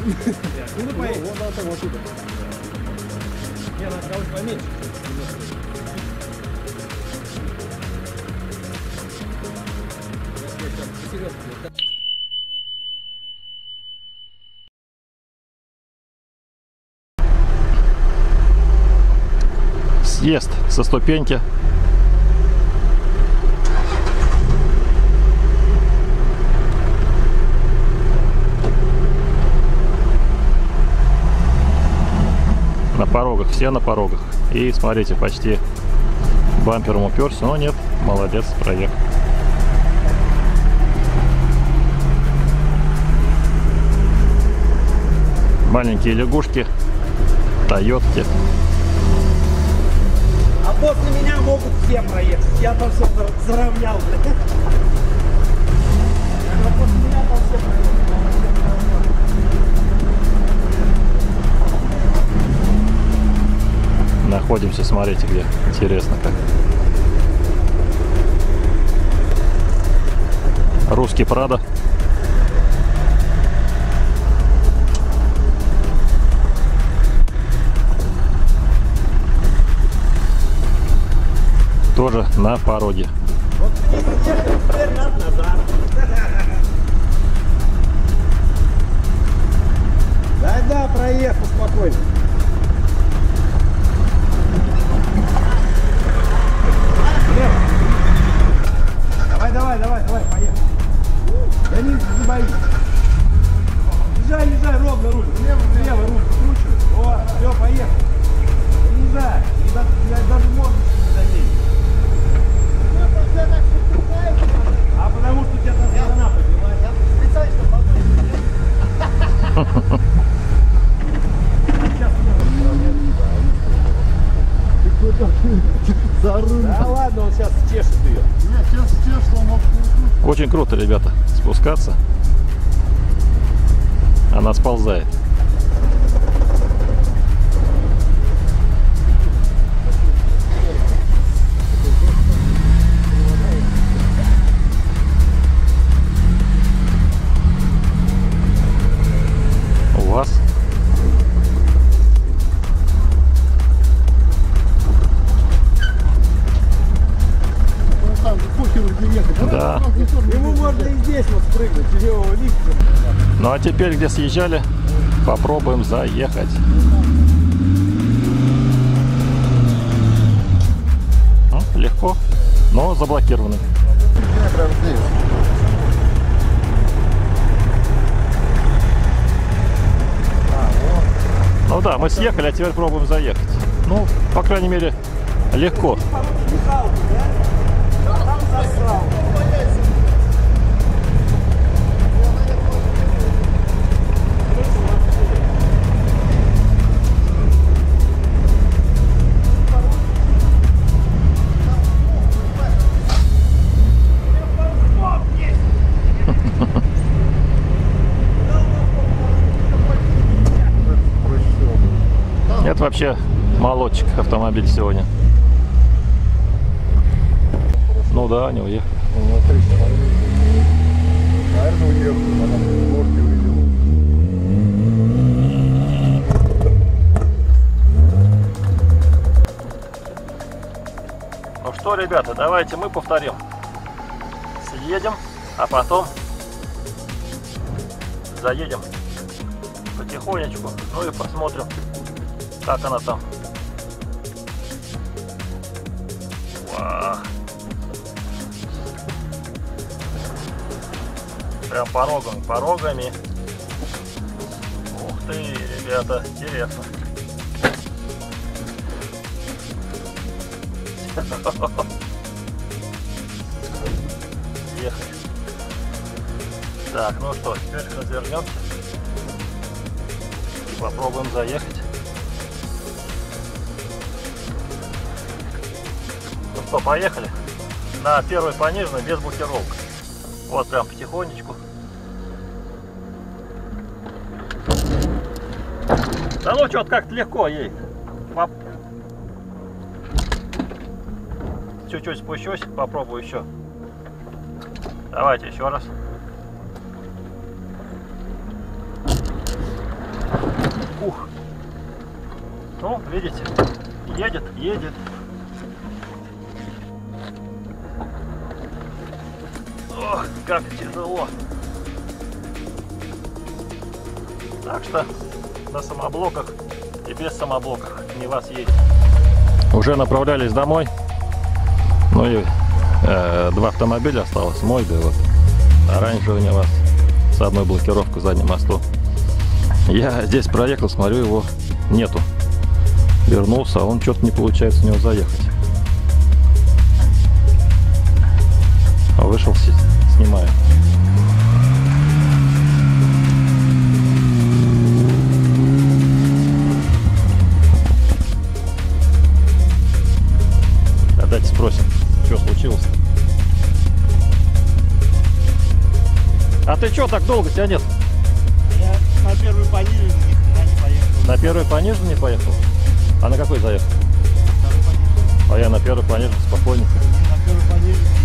Ну поедем. Вот это вот сюда. Не, надо кого-то поменьше. Съезд со ступеньки. На порогах, все на порогах. И смотрите, почти бампером уперся, но нет, молодец, проехал. Маленькие лягушки, Тойотки. А после меня могут все проехать. Я там все заровнял. А после меня там все проехали. Находимся, смотрите, где. Интересно как. Русский Прадо. Тоже на пороге. Вот теперь надо назад. Да, проехал спокойно. Давай, поехали. Да не боись. Езжай, ровно руль. Левый руль вкручивай. О, все, поехали. Езжай. Даже морду не заденет. А потому что у тебя там сторона поднялась. Я специально Да ладно, он сейчас чешет ее. Нет, сейчас чешет, он мог. Очень круто, ребята, спускаться. Она сползает. У вас? Да. Ему можно и здесь вот спрыгнуть, из него лифт. Ну а теперь, где съезжали, попробуем заехать. Легко, но заблокированы. Ну да, мы съехали, а теперь пробуем заехать. Ну, по крайней мере, легко. Это вообще молодчик автомобиль сегодня. Ну да, не уехал. Наверное, уехал, она в горке увидела. Ну что, ребята, давайте мы повторим. Съедем, а потом заедем потихонечку, ну и посмотрим, как она там. Вау. Прям порогами. Ух ты, ребята, интересно. Ехать. Так, ну что, теперь развернемся и попробуем заехать. Ну что, поехали. На первой пониженной без блокировок. Вот прям потихонечку. Да ну что-то как-то легко едет. Чуть-чуть спущусь, попробую еще. Давайте еще раз. Фух. Ну, видите, едет, едет. Ох, как тяжело. Так что на самоблоках и без самоблоках не вас едет. Уже направлялись домой. Ну и два автомобиля осталось. Мой, да вот оранжевый у вас с одной блокировкой в заднем мосту. Я здесь проехал, смотрю, его нету. Вернулся, а он что-то не получается у него заехать. Вышел, снимаю. Давайте спросим, что случилось. А ты что так долго, тебя нет? Я на первый пониженный ни хрена не поехал. На первый пониженный не поехал? А на какой заехал? На второй пониженный. А я на первый пониженный спокойненько. На первый пониженный